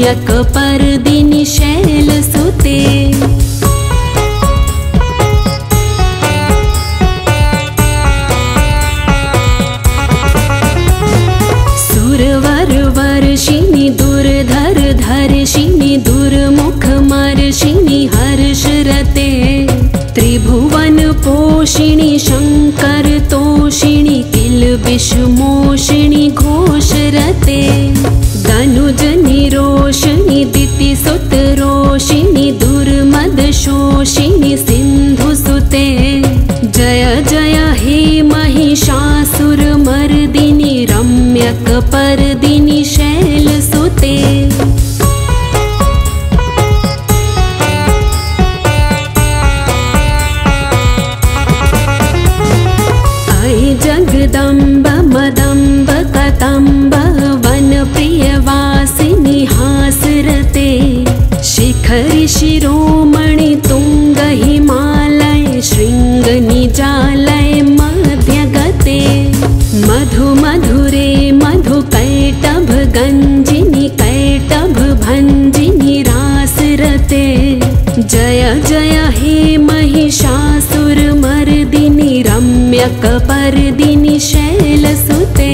रम्यक परदिनि शैलसुते। सुरवर वर्षिणि दुर्धर धर्षिणि दुर्मुख मर्षिणि हर्षरते। त्रिभुवन पोषिणि शंकर तोषिणि किल्बिषमोषिणि घोषरते। दनुज निरोषिणि दितिसुत रोषिणि दुर्मद शोषिणि सिन्धुसुते। जय जय हे महिषासुरमर्दिनि रम्यक परदिनि शैलसुते। जगदम्ब मदम्ब कदम्ब वनप्रियवासिनि हासरते। शिखरि शिरोमणि तुंग हिमालय शृंग निजालय मध्यगते। मधु मधुरे मधु कैटभ गंजिनि कैटभ भंजिनि रासरते। जय जय हे महिषासुरमर्दिनि रम्यक परदिनि शैलसुते।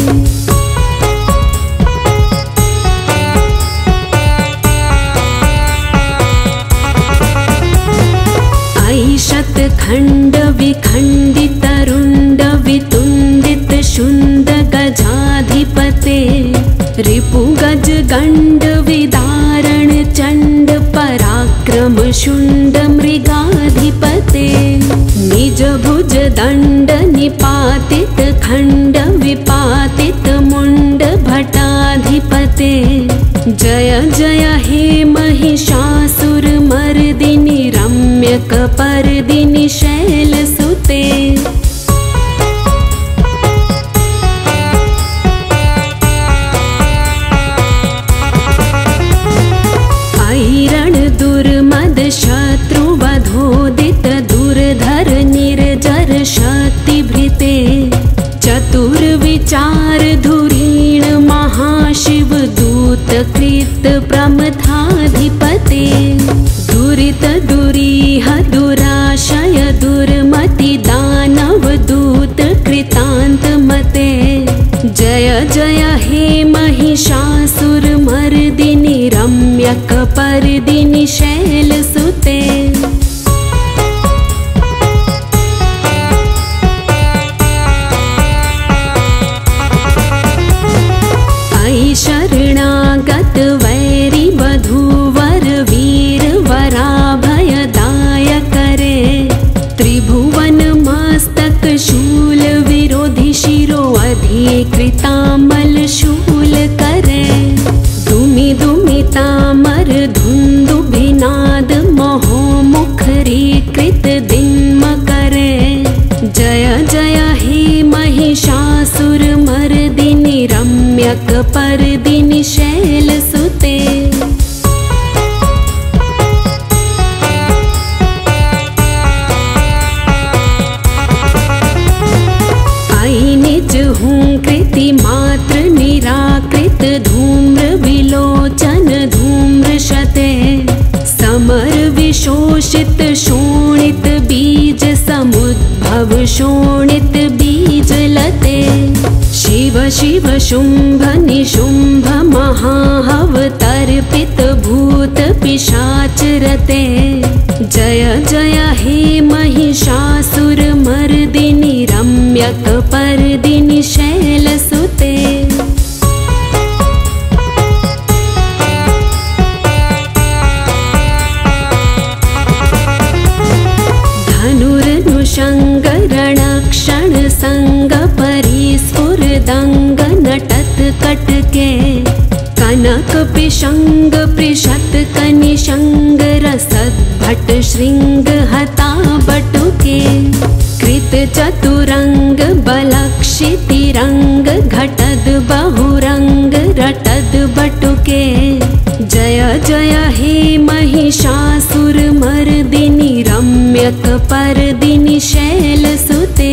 ऐशत खंड विखंडित रुंड वितुंडित शुंड गजाधिपते। रिपु गज गंड विदारण चंड पराक्रम शुंड मृगाधिपते। निज भुज दंड निपातित खंड विपातित मुंड भटाधिपते। जय जय हे महिषासुरमर्दिनि रम्यक परदिनि शैलसुते। ऐरण दुर्मद शत्रुवधोदित दुर्धर निर्जर शक्तिभृते। चतुर्विचार धुरीण महाशिव दूत कृत प्रमथाधिपते। दुरित दुरीह दुराशय दुर्मति दानव दूत कृतांत मते। जय जय हे महिषासुरमर्दिनि रम्यक परदिनि शैलसुते। शरणागत वैरी वधूवर वीर वराभयदाय करे। त्रिभुवन मस्तक शूल विरोधि शिरो अधिकृतामल शूल करे। दुमि दुमि तामर धुंदुभिनाद महो मुखरीकृत दिन्म करे। जय जय हे महिषासुरमर्दिनि रम्यक परदिनि शैलसुते। निज हुंकृति मात्र निराकृत धूम्र विलोचन धूम्रशते। समर विशोषित शोणित बीज समुद्भव शोणित बीज लते। शिव शिव शुंभ निशुंभ महाहवतर्पित भूत पिशाच रते। जय जय हे महिषासुरमर्दिनि रम्यक परदिनि शैलसुते। धनुर्नुषंग रणक्षण संग परिस्फुरदंग नटत कटके। कनक पिशंग पृषत कनिशंग रसद भट श्रृंग हता बटुके। कृत चतुरंग बलक्षितिरंग घटद बहुरंग रटद बटुके। जय जय हे महिषासुरमर्दिनि रम्यक परदिनि शैलसुते।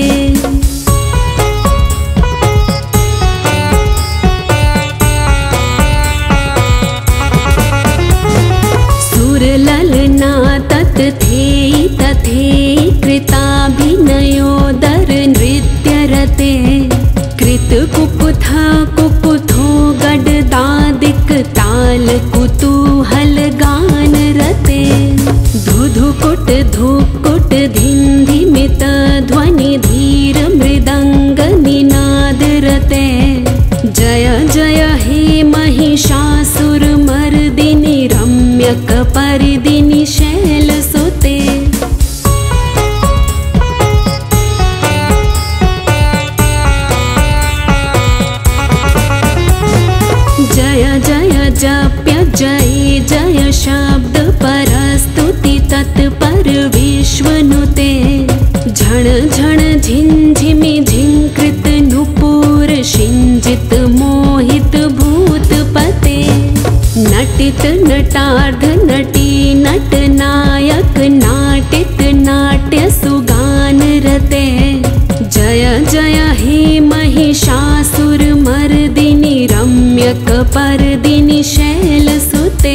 विश्वनुते झण झण झिंझिमि झिंकृत नुपुर शिंजित मोहित भूतपते नटित नटार्ध नटी नट नायक नाटित नाट्य सुगान रते जय जय हे महिषासुर मर्दिनि रम्यक पर्दिनि शैलसुते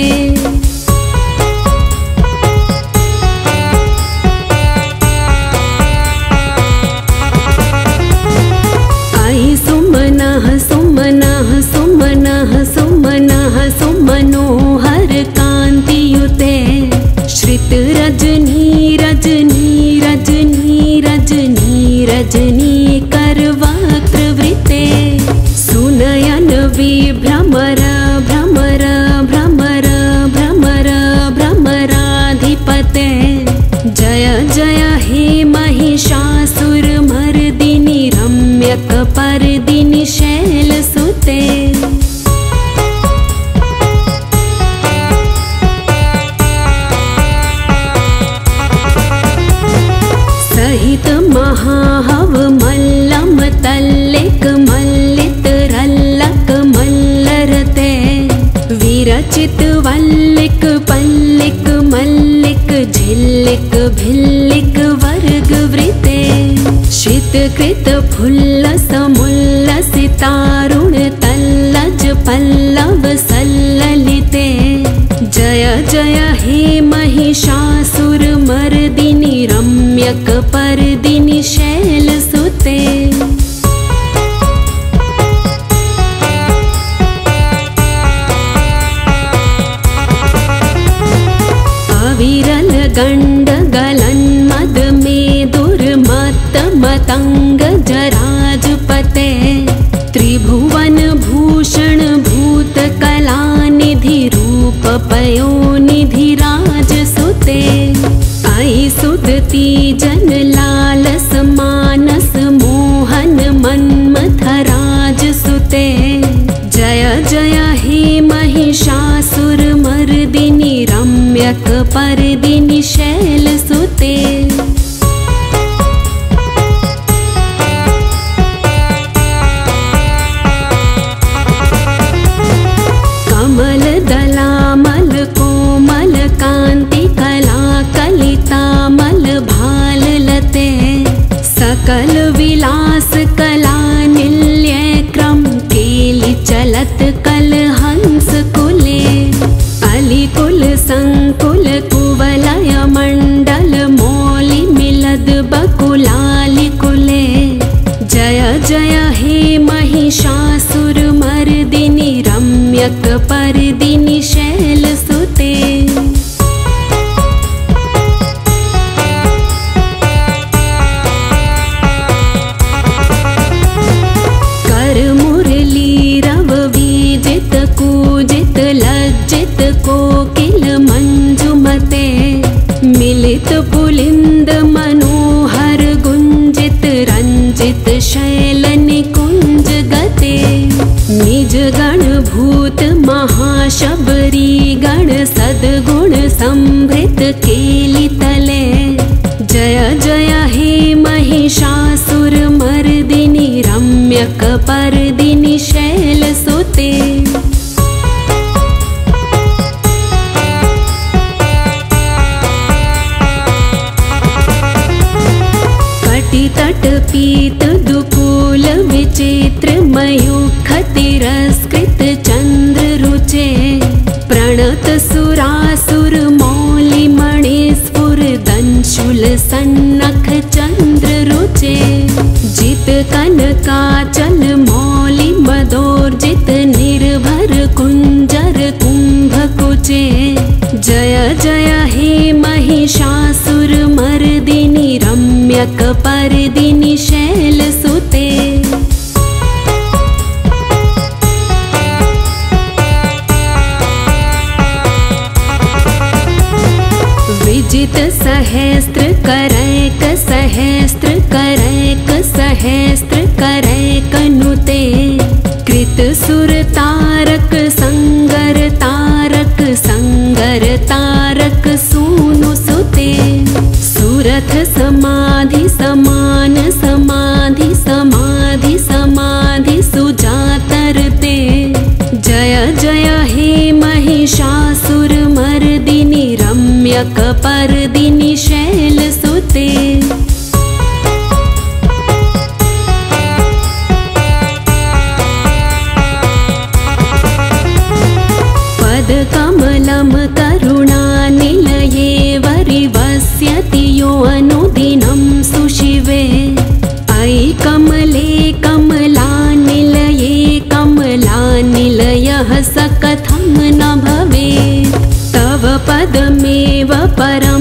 सुमनः सुमनः सुमनः सुमनोहर कान्तियुते श्रित रजनी रजनी रजनी रजनी रजनी करवक्त्रवृते सुनयन विभ्रमर भ्रमर भ्रमर भ्रमर भ्रमराधिपते जय जय हे महिषासुर मर्दिनि रम्यक पर्दिनि शैलसुते सहित महाहव मल्लम तल्लिक मल्लित रल्लक मल्लरते विरचित वल्लिक पल्लिक मल्लिक झिल्लिक भिल्लिक वर्ग वृते शीतकृत फुल्लस मुल्लसितारुण तल्लज पल्लव सल्ललिते जय जय हे महिषासुर मर्दिनि रम्यक पर्दिनि शैलसुते अविरल गंड गलन्मद में दुर्मत्त मतंग जराजपते त्रिभुवन भूषण भूत कला निधि रूप पयोनिधि राजसुते आई सुदती जन लालस मानस मोहन मन्मथ राजसुते जय जय हे महिषासुर मर्दिनि रम्यक पर्दिनि शैलसुते कमल दलामल कोमल कांति कला कलितामल भाललते सकल विलास कला निल्य क्रम केलि चलत कल हंस कुले अलिकुल संकुल कुवलय मंडल मौलि मिलद बकुलालि कुले जय जय हे महिषासुर मर्दिनि रम्यक पर्दिनि शैलसुते कर मुरली रव विजित कूजित लज्जित कोकिल मंजुमते मिलित पुलिंद मनोहर गुंजित रंजित शैल निकुंज गते निज गण भूत महाशबरी गण सद्गुण संभृत केलि तले जय जय हे महिषासुर मर्दिनि रम्यक पर्दिनि शैलसुते तट पीत दुकूल विचित्र मयूख तिरस्कृत चंद्र रुचे प्रणत सुरासुर मौलि मणिस्फुर दंशुल सन्नख चंद्र रुचे जित कनकाचल मौलि मदोर्जित निर्भर कुंजर कुंभ कुचे जय जय हे महिषासुर मर्दिनि रम्यक पर्दिनि शैलसुते विजित सहस्त्र करैक सहस्त्र करैक सहस्त्र करैक नुते कृत सुर तारक संगर तारक संगर तारक सूनु सुते सुर रथ समाधि समान समाधि समाधि समाधि सुजातरते। जय जय हे महिषासुर मर्दिनि रम्यकपर्दिनि शैलसुते। पदकमलं करुणानिलये वरिवस्यति यो अनुदिनं सुशिवे। अयि कमले कमलानिलये कमलानिलयः स कथं न भवेत्। तव पदमेव परं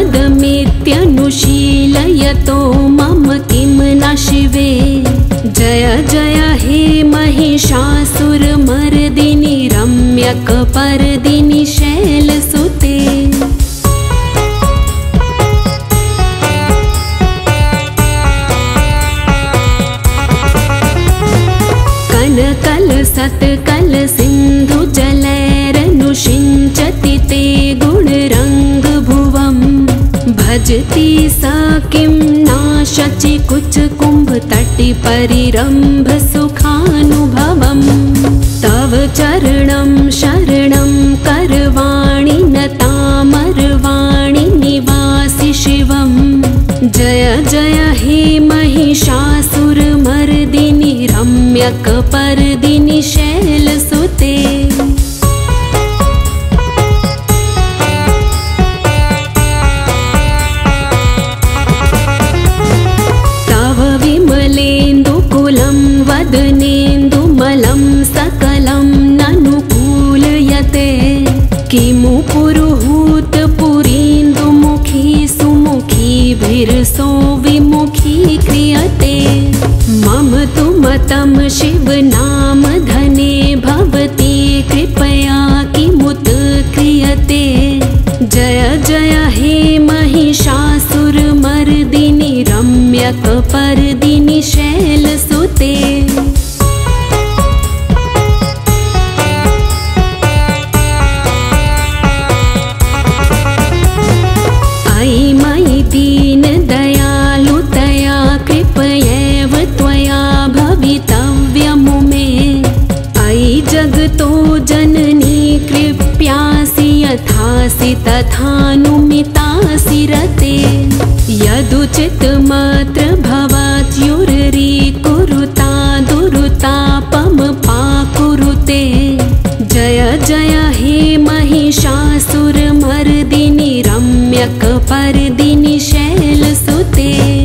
पदमेत्यनुशीलयतो मम किं न शिवे। जय जय हे महिषासुरमर्दिनि रम्यकपर्दिनि शैलसुते। कनकलसत्कलसिन्धुजलैरनुषिञ्चति ते गुणरङ्गभुवम्। भजति स किं नाशचिकुचकुम्भतटिपरिरम्भ सुखानुभवम्। तव चरणं शरणं करवाणि नतामरवाणि निवासि शिवम्। जय जय हे महिषासुरमर्दिनि रम्यकपर्दिनि शैलसुते। तव विमलेन्दुकुलं वदनेन्दुमलं सकलं ननुकूलयते। किमु पुरुहूतपुरीन्दुमुखी सुमुखीभिर्सो विमुखी क्रियते। मम तु मतं शिवनामधने भवती कृपया किमुत क्रियते। जय जय हे महिषासुरमर्दिनि रम्यकपर्दिनि शैलसुते। अयि मयि दीनदयालुतया कृपयैव त्वया भवितव्यमुमे। अयि जगतो जननी कृप्यासि यथासि तथानुमितासि रते। यदुचितमत्र भवत्युरीकुरुता दुरुतापमपाकुरुते। जय जय हे महिषासुरमर्दिनि रम्यकपर्दिनि शैलसुते।